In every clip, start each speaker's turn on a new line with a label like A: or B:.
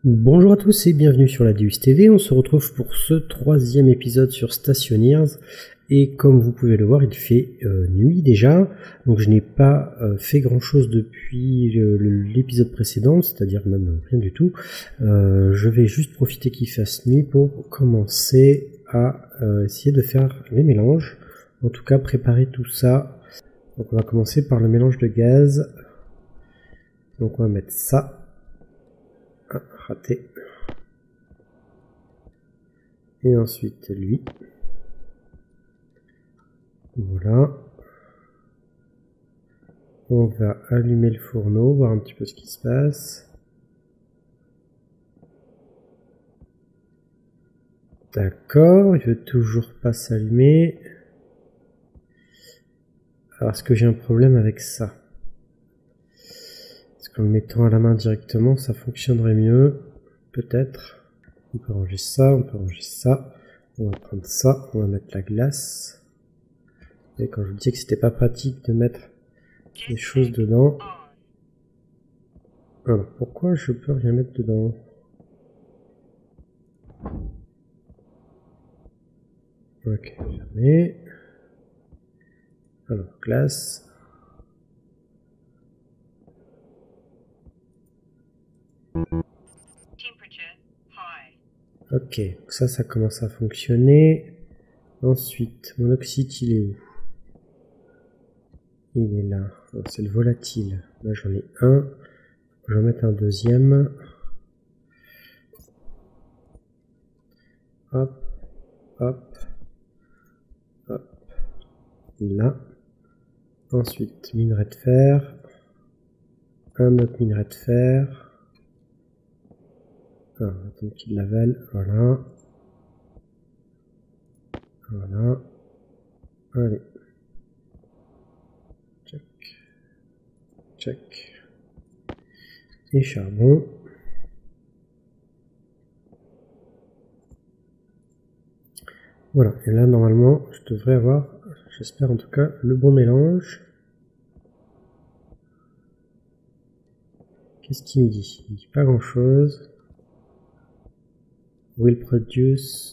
A: Bonjour à tous et bienvenue sur la Deus TV, on se retrouve pour ce troisième épisode sur Stationeers et comme vous pouvez le voir il fait nuit déjà, donc je n'ai pas fait grand chose depuis l'épisode précédent, c'est-à-dire même rien du tout. Je vais juste profiter qu'il fasse nuit pour commencer à essayer de faire les mélanges, en tout cas préparer tout ça. Donc on va commencer par le mélange de gaz, donc on va mettre ça. Ah, raté. Et ensuite lui. Voilà. On va allumer le fourneau, voir un petit peu ce qui se passe. D'accord, il veut toujours pas s'allumer. Alors est-ce que j'ai un problème avec ça? Est-ce qu'en le mettant à la main directement, ça fonctionnerait mieux? Peut-être. On peut ranger ça, on peut ranger ça. On va prendre ça, on va mettre la glace. Et quand je vous disais que c'était pas pratique de mettre des choses dedans. Alors pourquoi je peux rien mettre dedans? Ok, fermé. Alors glace. Ok, donc ça commence à fonctionner. Ensuite, mon oxyde, il est où? Il est là. C'est le volatile. Là, j'en ai un. Je vais en mettre un deuxième. Hop, hop, hop. Là. Ensuite, minerai de fer. Un autre minerai de fer. Alors, attends qu'il l'avale. Voilà. Voilà. Allez. Check. Check. Et charbon. Voilà. Et là, normalement, je devrais avoir, j'espère en tout cas, le bon mélange. Qu'est-ce qu'il me dit? Il me dit pas grand chose. Will produce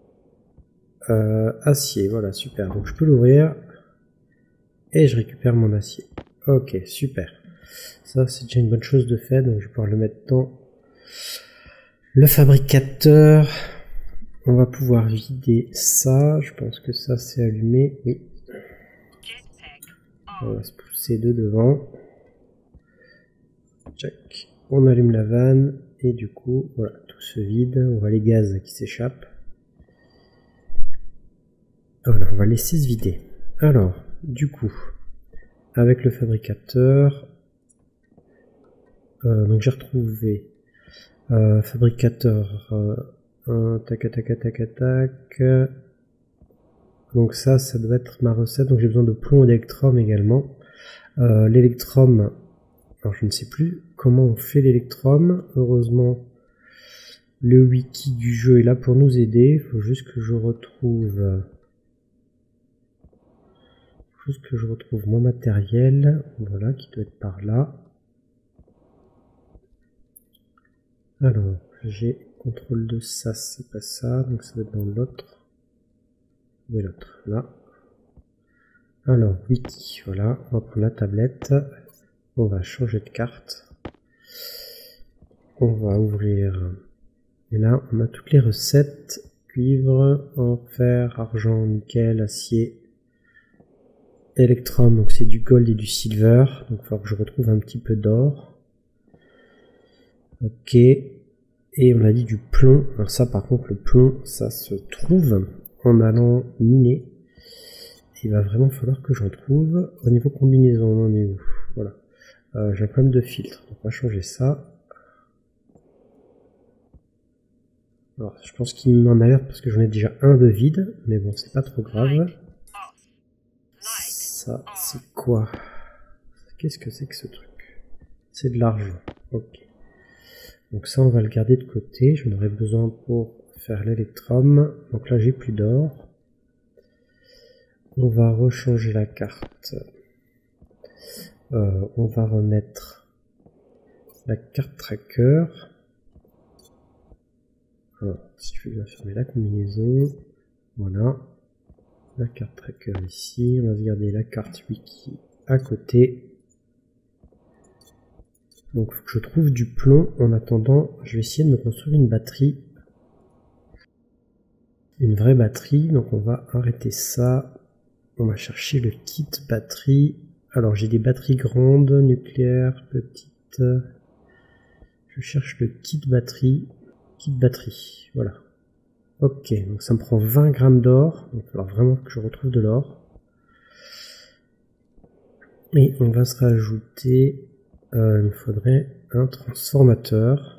A: acier, voilà, super. Donc je peux l'ouvrir et je récupère mon acier. Ok, super. Ça c'est déjà une bonne chose de fait, donc je vais pouvoir le mettre dans le fabricateur. On va pouvoir vider ça. Je pense que ça c'est allumé. Oui. On va se pousser de devant. Check. On allume la vanne et du coup, voilà, tout se vide. On voit les gaz qui s'échappent. Voilà, on va laisser se vider. Alors, du coup, avec le fabricateur, donc j'ai retrouvé fabricateur, tac, tac, tac, tac. Donc ça doit être ma recette. Donc j'ai besoin de plomb et d'électrum également. L'électrum, alors je ne sais plus comment on fait l'électrum. Heureusement, le wiki du jeu est là pour nous aider. Il faut juste que je retrouve. Mon matériel, voilà, qui doit être par là. Alors, j'ai contrôle de ça, c'est pas ça, donc ça va être dans l'autre. Où est l'autre? Là. Alors, wiki, voilà, on va prendre la tablette, on va changer de carte. On va ouvrir, et là, on a toutes les recettes, cuivre, or, fer, argent, nickel, acier, Electrum, donc c'est du gold et du silver, donc il va falloir que je retrouve un petit peu d'or. Ok, et on a dit du plomb. Alors ça par contre le plomb, ça se trouve en allant miner. Il va vraiment falloir que j'en trouve. Au niveau combinaison, on en est où? Voilà, j'ai un problème de filtre, donc on va changer ça. Alors je pense qu'il m'en alerte parce que j'en ai déjà un de vide, mais bon c'est pas trop grave. Ça, c'est quoi? Qu'est-ce que c'est que ce truc? C'est de l'argent. Ok. Donc ça, on va le garder de côté. J'en aurai besoin pour faire l'électrum. Donc là, j'ai plus d'or. On va rechanger la carte. On va remettre la carte tracker. Alors, si je vais bien fermer la combinaison, voilà. La carte tracker ici, on va se garder la carte wiki à côté. Donc il faut que je trouve du plomb. En attendant, je vais essayer de me construire une batterie. Une vraie batterie, donc on va arrêter ça. On va chercher le kit batterie. Alors j'ai des batteries grandes, nucléaires, petites. Je cherche le kit batterie. Kit batterie, voilà. Ok, donc ça me prend 20 grammes d'or. Donc il va falloir vraiment que je retrouve de l'or. Et on va se rajouter, il me faudrait un transformateur.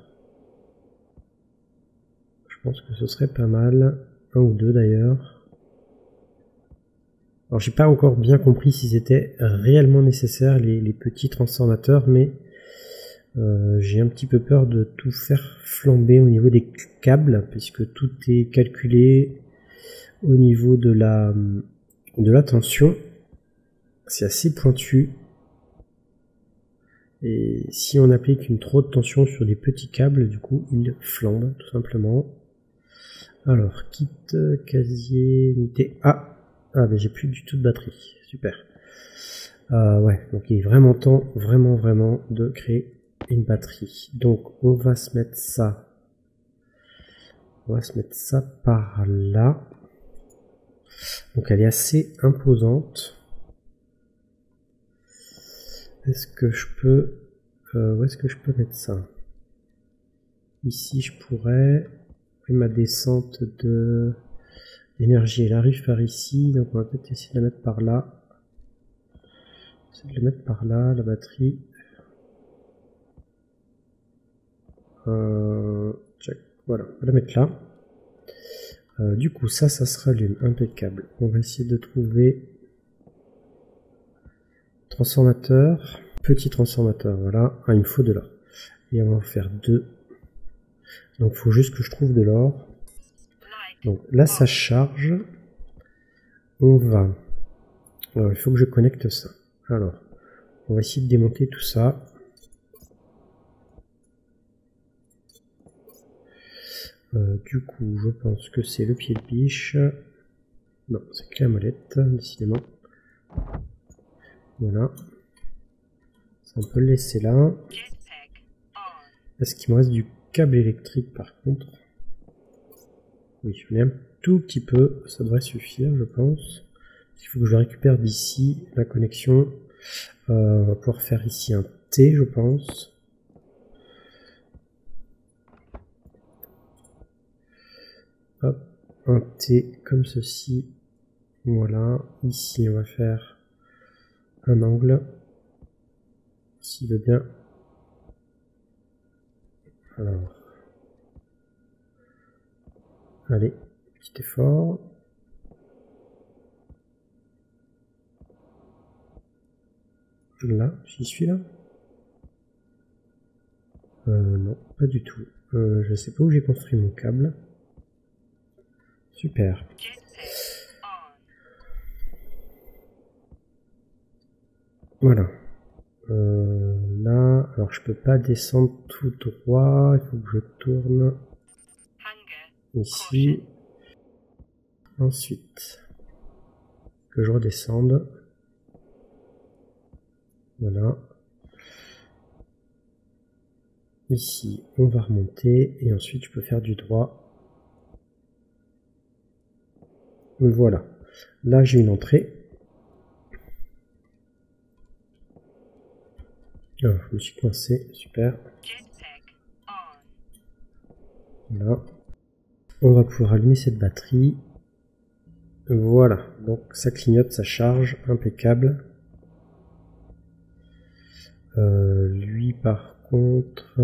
A: Je pense que ce serait pas mal. Un ou deux d'ailleurs. Alors j'ai pas encore bien compris si c'était réellement nécessaire les petits transformateurs, mais j'ai un petit peu peur de tout faire flamber au niveau des câbles, puisque tout est calculé au niveau de la tension. C'est assez pointu. Et si on applique une trop de tension sur des petits câbles, du coup, ils flambent, tout simplement. Alors, kit, casier, unité. Ah, mais j'ai plus du tout de batterie. Super. Ouais, donc il est vraiment temps, vraiment, de créer une batterie. Donc, on va se mettre ça. On va se mettre ça par là. Donc, elle est assez imposante. Est-ce que je peux... où est-ce que je peux mettre ça? Ici, je pourrais... Ma descente d'énergie, elle arrive par ici. Donc, on va peut-être essayer de la mettre par là. Essayer de la mettre par là, la batterie. Check. Voilà, on va la mettre là. Du coup, ça se rallume. Impeccable. On va essayer de trouver... Transformateur, petit transformateur, voilà. Ah, il me faut de l'or. Et on va en faire 2. Donc il faut juste que je trouve de l'or. Donc là ça charge. On va... Alors, il faut que je connecte ça. Alors, on va essayer de démonter tout ça. Du coup, je pense que c'est le pied de biche. Non, c'est que la molette, décidément. Voilà. Ça, on peut le laisser là. Est-ce qu'il me reste du câble électrique par contre? Oui, j'en ai un tout petit peu. Ça devrait suffire, je pense. Il faut que je récupère d'ici la connexion. On va pouvoir faire ici un T, je pense. Hop, un T comme ceci. Voilà. Ici, on va faire un angle, s'il veut bien. Alors, allez, petit effort. Là, j'y suis là. Non, pas du tout. Je sais pas où j'ai construit mon câble. Super. Voilà. Là, alors je peux pas descendre tout droit, il faut que je tourne ici. Ensuite, que je redescende. Voilà. Ici, on va remonter et ensuite je peux faire du droit. Voilà. Là, j'ai une entrée. Alors, je me suis coincé, super. Voilà. On va pouvoir allumer cette batterie. Voilà, donc ça clignote, ça charge, impeccable. Lui par contre...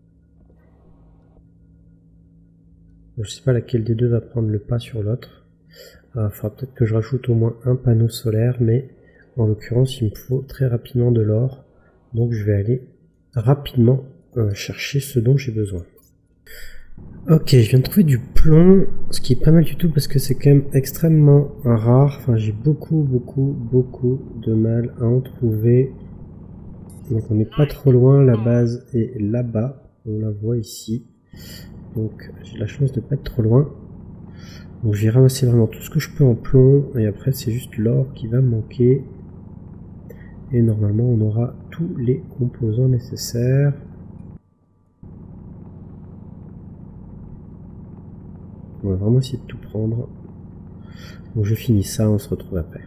A: Je sais pas laquelle des deux va prendre le pas sur l'autre. Il faudra peut-être que je rajoute au moins un panneau solaire, mais en l'occurrence il me faut très rapidement de l'or. Donc je vais aller rapidement chercher ce dont j'ai besoin. Ok, je viens de trouver du plomb, ce qui est pas mal du tout parce que c'est quand même extrêmement rare. Enfin, j'ai beaucoup de mal à en trouver. Donc on n'est pas trop loin, la base est là-bas, on la voit ici. Donc j'ai la chance de pas être trop loin. Donc j'ai ramassé vraiment tout ce que je peux en plomb. Et après c'est juste l'or qui va me manquer. Et normalement on aura tous les composants nécessaires. On va vraiment essayer de tout prendre. Donc je finis ça, on se retrouve après.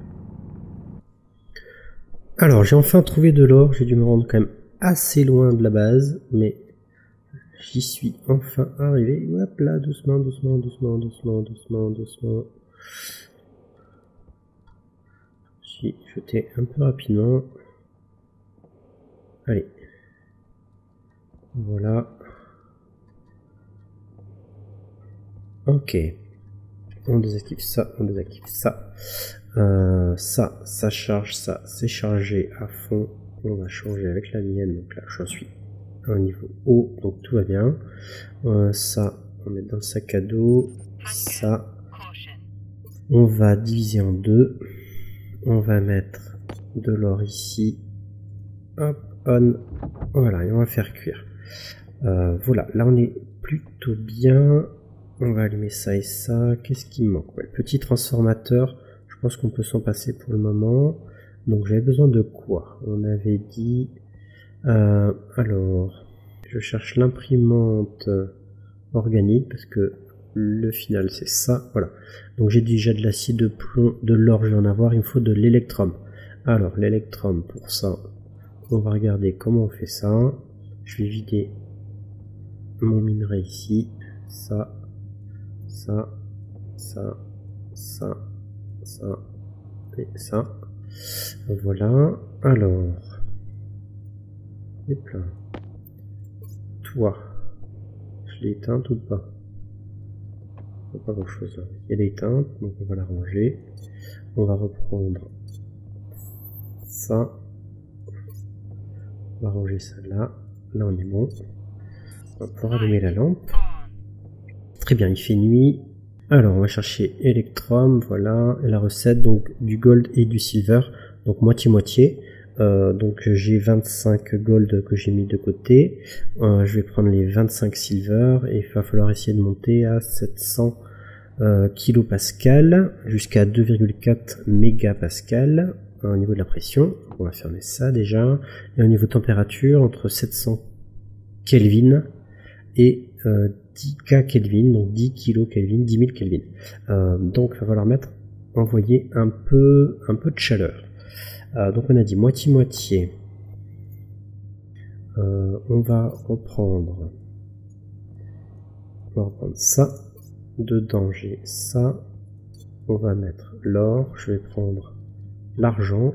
A: Alors j'ai enfin trouvé de l'or, j'ai dû me rendre quand même assez loin de la base, mais j'y suis enfin arrivé. Hop là, doucement, doucement, doucement, doucement, doucement, doucement. J'ai jeté un peu rapidement. Allez. Voilà. Ok. On désactive ça, on désactive ça. Ça charge, ça c'est chargé à fond. On va changer avec la mienne, donc là je suis à un niveau haut, donc tout va bien. Ça, on met dans le sac à dos. Ça, on va diviser en deux. On va mettre de l'or ici. Hop, on. Voilà, et on va faire cuire. Voilà, là on est plutôt bien. On va allumer ça et ça. Qu'est-ce qui me manque? Ouais, le petit transformateur. Je pense qu'on peut s'en passer pour le moment. Donc j'avais besoin de quoi? On avait dit... alors, je cherche l'imprimante organique parce que le final c'est ça. Voilà. Donc j'ai déjà de l'acier de plomb, de l'or, je vais en avoir. Il me faut de l'électrum. Alors l'électrum, pour ça, on va regarder comment on fait ça. Je vais vider mon minerai ici. Ça, ça, ça, ça, ça et ça. Voilà. Alors, et plein. Toi, je l'ai éteinte ou pas? Pas grand chose là. Elle est éteinte, donc on va la ranger. On va reprendre ça. On va ranger ça là. Là on est bon. On va pouvoir allumer la lampe. Très bien, il fait nuit. Alors on va chercher Electrum, voilà, et la recette, donc du gold et du silver, donc moitié-moitié. Donc j'ai 25 gold que j'ai mis de côté. Je vais prendre les 25 silver et il va falloir essayer de monter à 700 kilopascal jusqu'à 2,4 mégapascal au niveau de la pression. On va fermer ça déjà. Et au niveau de température, entre 700 Kelvin et 10K Kelvin, donc 10 kilo Kelvin, 10 000 Kelvin. Donc il va falloir envoyer un peu de chaleur. Donc on a dit moitié-moitié. On va reprendre ça. Dedans j'ai ça. On va mettre l'or. Je vais prendre l'argent.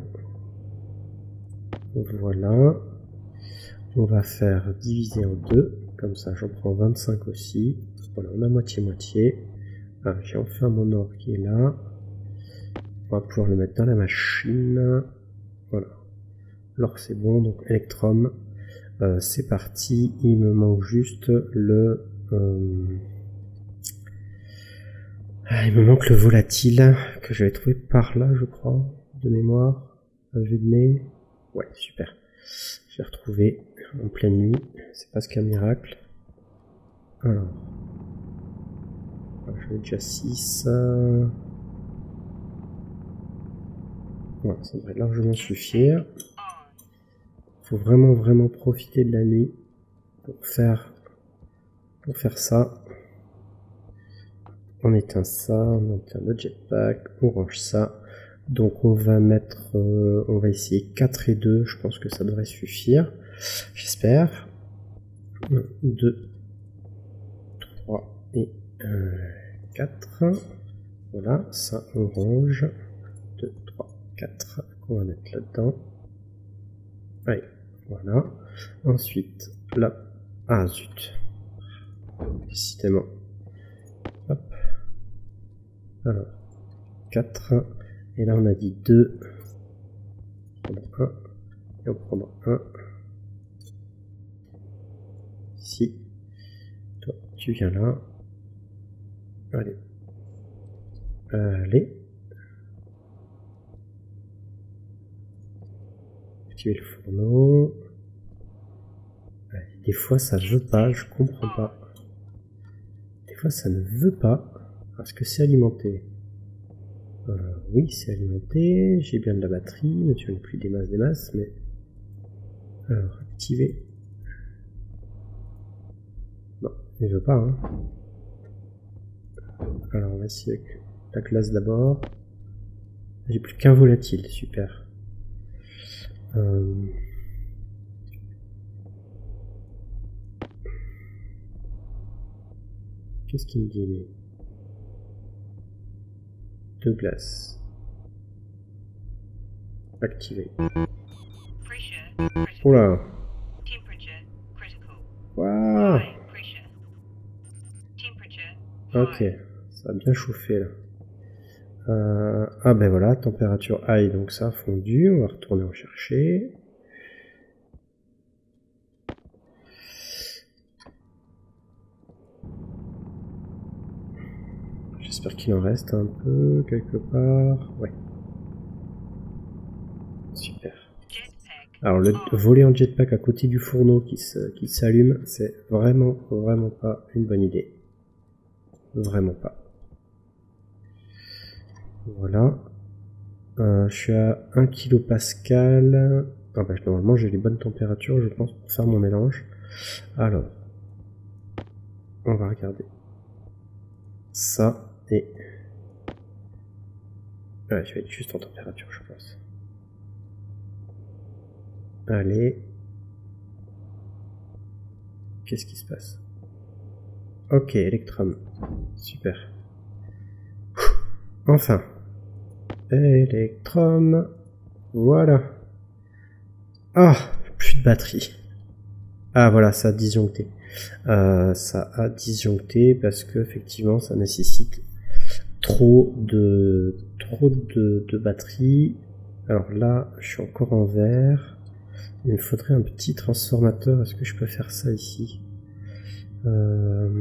A: Voilà. On va faire diviser en deux. Comme ça j'en prends 25 aussi. Voilà, on a moitié-moitié. Ah, j'ai enfin mon or qui est là. On va pouvoir le mettre dans la machine. Voilà. L'or c'est bon, donc Electrum. C'est parti. Il me manque juste le... il me manque le volatile que j'avais trouvé par là, je crois, de mémoire. À vue de nez. Ouais, super. Je l'ai retrouvé en pleine nuit. C'est pas ce qu'un miracle. Alors. J'en ai déjà 6. Voilà, ça devrait largement suffire. Faut vraiment profiter de la nuit pour faire ça. On éteint ça, on éteint le jetpack, on range ça. Donc on va mettre, on va essayer 4 et 2, je pense que ça devrait suffire. J'espère. 1, 2, 3 et 4. Voilà, ça on range. 2, 3, 4 qu'on va mettre là-dedans. Allez, voilà. Ensuite, là. Ah zut. Décidément. Hop. Alors, 4. Et là, on a dit 2. On prend 1. Et on prend 1. Ici. Toi, tu viens là. Allez. Allez. Activer le fourneau. Allez, des fois, ça veut pas. Je comprends pas. des fois ça ne veut pas. Est-ce que c'est alimenté? Oui, c'est alimenté. J'ai bien de la batterie. Ne tient plus des masses, mais... Alors, activer. Non, il veut pas, hein. Alors, on va essayer avec la classe d'abord. J'ai plus qu'un volatile, super. Qu'est-ce qu'il me dit, lui? 2 glaces. Activé. Oula. Waouh. Ok, ça a bien chauffé là. Ah ben voilà, température high, donc ça a fondu. On va retourner en chercher. J'espère qu'il en reste un peu quelque part. Ouais. Super. Alors le voler en jetpack à côté du fourneau qui s'allume, c'est vraiment pas une bonne idée. Vraiment pas. Voilà. Je suis à 1 kPa. Ah bah, normalement j'ai les bonnes températures je pense pour faire mon mélange. Alors. On va regarder. Ça et... Ouais, je vais être juste en température je pense. Allez. Qu'est-ce qui se passe? Ok, Electrum. Super. Enfin. Electrum. Voilà. Ah, plus de batterie. Ah voilà, ça a disjoncté. Ça a disjoncté parce que effectivement ça nécessite trop de batterie. Alors là, je suis encore en vert. Il me faudrait un petit transformateur. Est-ce que je peux faire ça ici? Je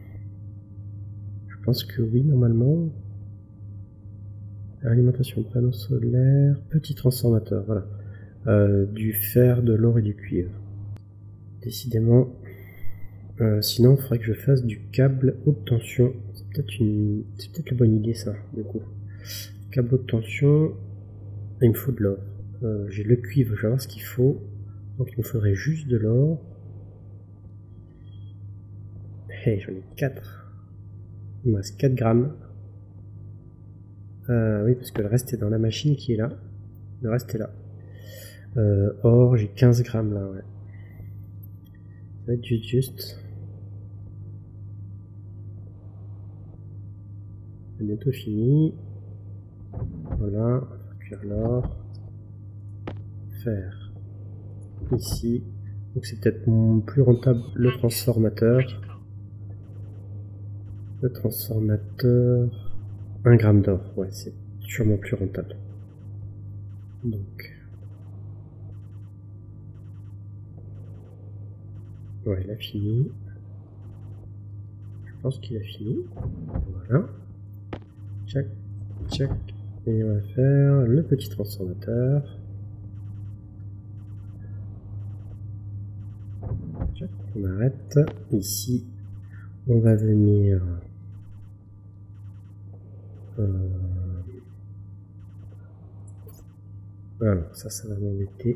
A: pense que oui, normalement. Alimentation de panneaux solaires. Petit transformateur, voilà. Du fer, de l'or et du cuivre. Décidément. Sinon, il faudrait que je fasse du câble haute tension. C'est peut-être la bonne idée, ça, du coup. Câble haute tension. Il me faut de l'or. J'ai le cuivre, je vais voir ce qu'il faut. Donc il me faudrait juste de l'or. Hey, j'en ai 4. Il me reste 4 grammes. Oui, parce que le reste est dans la machine qui est là. Le reste est là. Or, j'ai 15 grammes là, ouais. Ça va être juste. C'est bientôt fini. Voilà, on va faire cuire l'or. Faire ici. Donc c'est peut-être plus rentable le transformateur. Le transformateur. 1 gramme d'or, ouais, c'est sûrement plus rentable. Donc. Ouais, il a fini. Je pense qu'il a fini. Voilà. Tchac, tchac. Et on va faire le petit transformateur. Tchac, on arrête. Ici, on va venir... Alors, ça va m'embêter.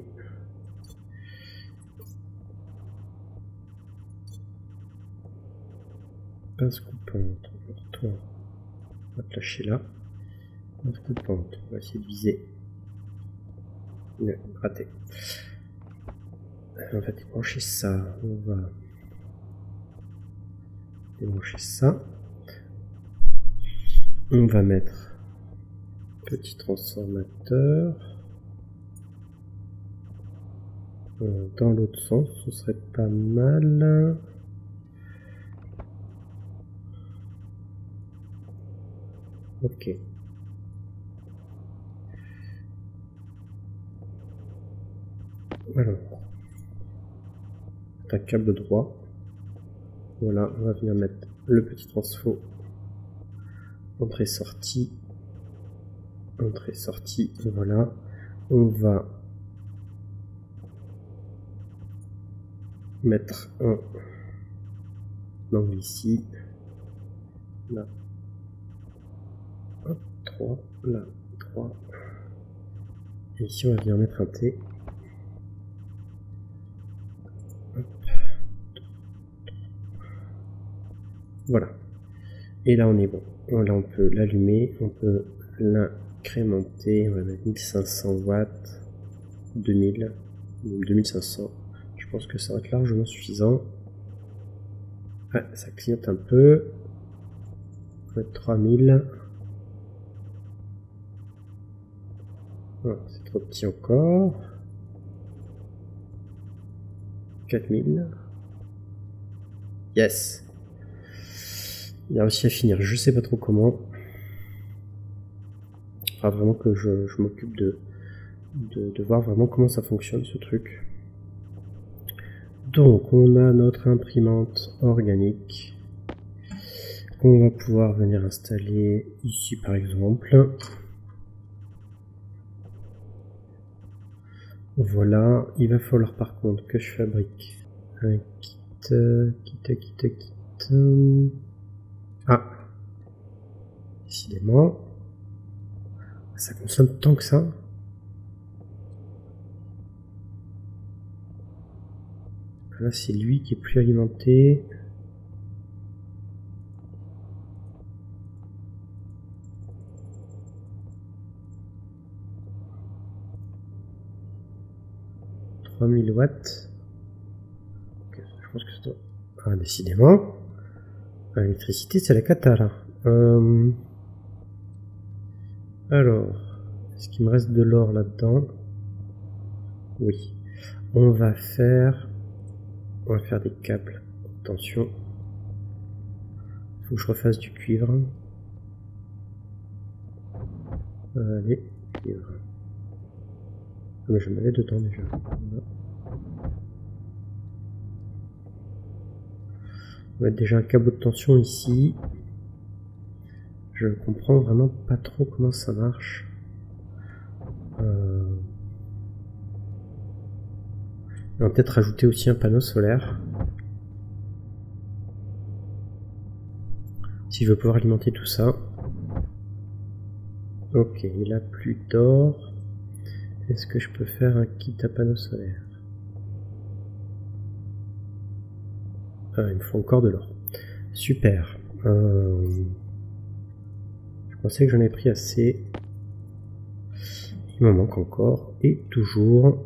A: Pince coupante, toi, on va te lâcher là. Pince coupante, on va essayer de viser. Ouais, raté. On va débrancher ça, on va débrancher ça. On va mettre petit transformateur. Dans l'autre sens, ce serait pas mal. Ok. Alors, un câble droit. Voilà, on va venir mettre le petit transfo. Entrée-sortie. Entrée-sortie, voilà. On va mettre un angle ici. là. Hop, 3, là, 3. Et ici, on va venir mettre un T. Hop. Voilà. Et là, on est bon. Là, on peut l'allumer, on peut l'incrémenter. On va mettre 1500 watts, 2000, 2500. Je pense que ça va être largement suffisant. Ah, ça clignote un peu. On va mettre 3000. Oh, c'est trop petit encore. 4000. Yes. Il y a réussi à finir, je sais pas trop comment. Il faudra vraiment que je m'occupe de voir vraiment comment ça fonctionne ce truc. Donc on a notre imprimante organique qu'on va pouvoir venir installer ici par exemple. Voilà, il va falloir par contre que je fabrique un kit. Ah, décidément, ça consomme tant que ça. Là, c'est lui qui est plus alimenté. « 3000 watts. » Okay, je pense que ça doit... Ah, décidément. L'électricité, c'est la cata, là. Alors, est-ce qu'il me reste de l'or là-dedans? Oui. On va faire des câbles. Attention. Il faut que je refasse du cuivre. Allez, cuivre. Ah, mais je m'avais dedans déjà. Voilà. On va mettre déjà un câble de tension ici. Je comprends vraiment pas trop comment ça marche. On va peut-être rajouter aussi un panneau solaire. Si je veux pouvoir alimenter tout ça. Ok, il a plus d'or. Est-ce que je peux faire un kit à panneau solaire? Ah, il me faut encore de l'or. Super. Je pensais que j'en ai pris assez. Il m'en manque encore. Et toujours.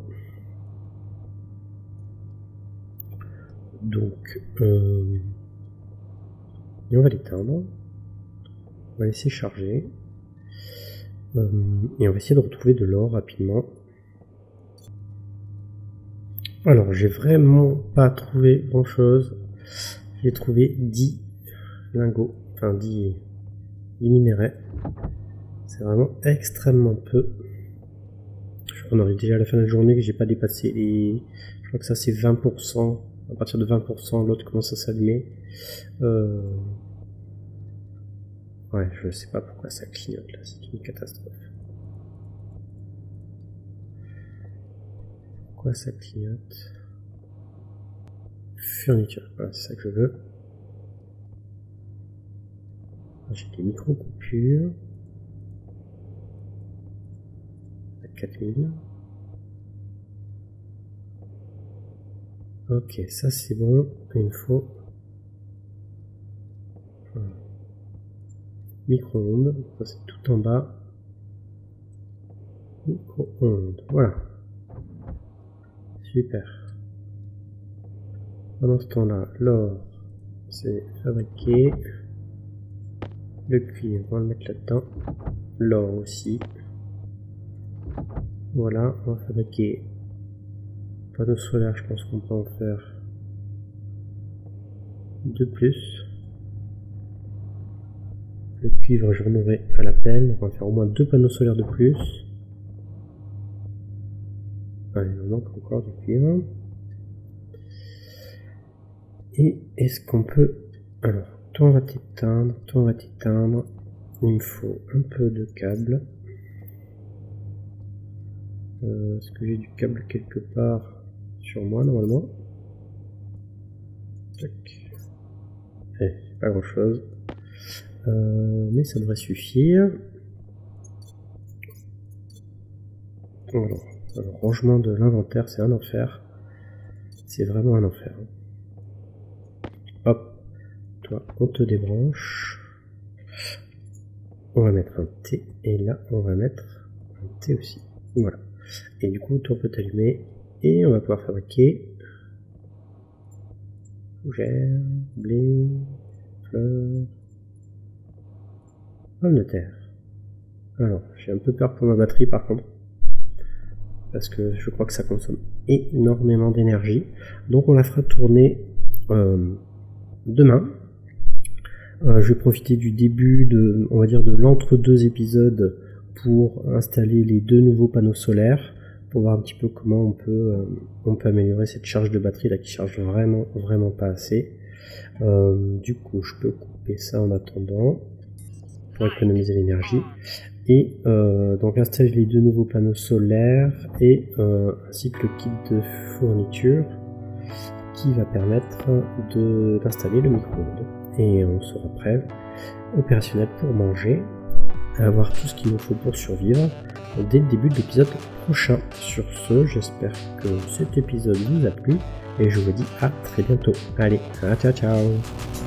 A: Donc, et on va l'éteindre. On va laisser charger. Et on va essayer de retrouver de l'or rapidement. Alors, j'ai vraiment pas trouvé grand chose. J'ai trouvé 10 lingots, enfin 10 minéraux. C'est vraiment extrêmement peu. On arrive déjà à la fin de la journée que j'ai pas dépassé les... Je crois que ça c'est 20%. À partir de 20%, l'autre commence à s'allumer. Ouais, je sais pas pourquoi ça clignote là, c'est une catastrophe. Pourquoi ça clignote? Fourniture, voilà, c'est ça que je veux. J'ai des micro-coupures. À 4000. Ok, ça c'est bon. Il me faut micro-ondes. Ça c'est tout en bas. Micro-ondes, voilà. Super. Pendant ce temps-là, l'or c'est fabriqué. Le cuivre, on va le mettre là-dedans. L'or aussi. Voilà, on va fabriquer panneau solaire, je pense qu'on peut en faire 2 plus. Le cuivre, je remets à la pelle. On va faire au moins 2 panneaux solaires de plus. Ah, il me manque encore du cuivre. Et est-ce qu'on peut... Alors, toi on va t'éteindre, toi on va t'éteindre. Il me faut un peu de câble. Est-ce que j'ai du câble quelque part sur moi normalement? Tac. Pas grand chose. Mais ça devrait suffire. Voilà. Le rangement de l'inventaire, c'est un enfer. C'est vraiment un enfer. Hop, toi, on te débranche. On va mettre un T, et là, on va mettre un T aussi. Voilà. Et du coup, toi, on peut t'allumer, et on va pouvoir fabriquer fougère, blé, fleurs, pommes de terre. Alors, j'ai un peu peur pour ma batterie, par contre, parce que je crois que ça consomme énormément d'énergie. Donc, on la fera tourner demain. Je vais profiter du début de, on va dire, de l'entre-deux épisodes pour installer les 2 nouveaux panneaux solaires, pour voir un petit peu comment on peut améliorer cette charge de batterie là qui charge vraiment pas assez. Du coup, je peux couper ça en attendant pour économiser l'énergie. Et donc installer les 2 nouveaux panneaux solaires et ainsi que le kit de fourniture qui va permettre d'installer le micro-ondes. Et on sera prêt, opérationnel pour manger, à avoir tout ce qu'il nous faut pour survivre dès le début de l'épisode prochain. Sur ce, j'espère que cet épisode vous a plu et je vous dis à très bientôt. Allez, ciao ciao.